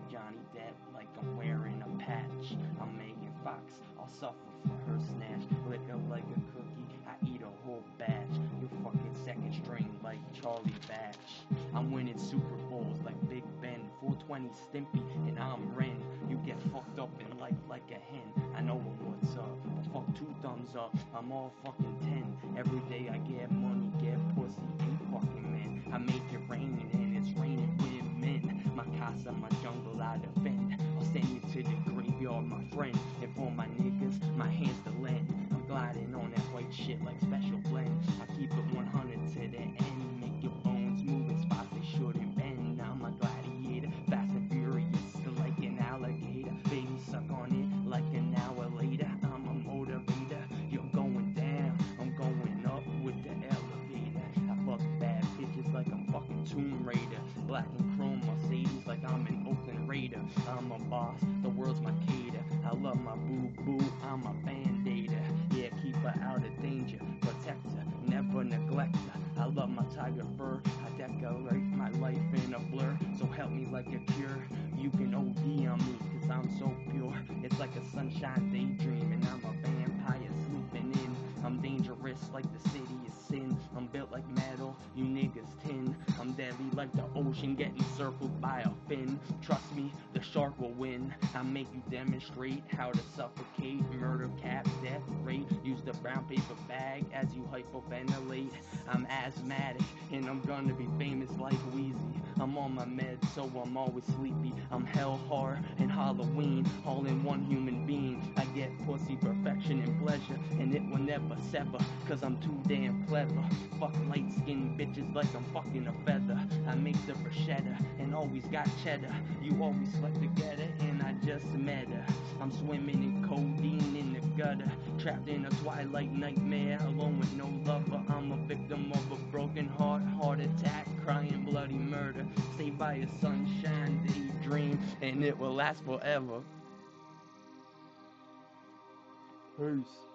Johnny Depp like I'm wearing a patch. I'm Megan Fox, I'll suffer for her snatch. Lick up like a cookie, I eat a whole batch. You fucking second string like Charlie Batch. I'm winning Super Bowls like Big Ben. 420 Stimpy and I'm Ren. You get fucked up in life like a hen. I know what's up, but fuck 2 thumbs up. I'm all fucking 10. Every day I get money, get pussy, you fucking man. I make it rain and it's raining women. My casa, my jungle, I defend. I'll send you to the graveyard, my friend. And for my niggas, my hands to lend. I'm gliding on that white shit like Special Blend. I keep it 100 to the end. Make your bones move in spots they shouldn't bend. I'm a gladiator, fast and furious like an alligator. Baby, suck on it like an hour later. I'm a motivator. You're going down, I'm going up with the elevator. I fuck bad bitches like I'm fucking Tomb Raider. Black and chrome Mercedes like I'm an Oakland Raider. I'm a boss, the world's my cater. I love my boo-boo, I'm a band-aider. Yeah, keep her out of danger, protect her, never neglect her. I love my tiger fur, I decorate my life in a blur. So help me like a cure, you can OD on me, cause I'm so pure. It's like a sunshine daydream, and I'm a vampire sleeping in. I'm dangerous like the city is sin. I'm built like metal, you niggas tin. I'm deadly like the ocean getting circled by a fin. Trust me, the shark will win. I make you demonstrate how to suffocate, murder, cap, death rate. Use the brown paper bag as you hyperventilate. I'm asthmatic and I'm gonna be famous like Wheezy. I'm on my meds so I'm always sleepy. I'm hell horror and Halloween, all in one human being. I get pussy, perfection and pleasure, and it will never sever, cause I'm too damn clever. Fuck light skinned bitches like I'm fucking a feather. I make the bruschetta and always got cheddar. You always slept together and I just met her. I'm swimming in codeine in the gutter, trapped in a twilight nightmare, alone with no lover. I'm a victim of a broken heart, heart attack, crying bloody murder. Saved by a sunshine daydream, and it will last forever. Peace.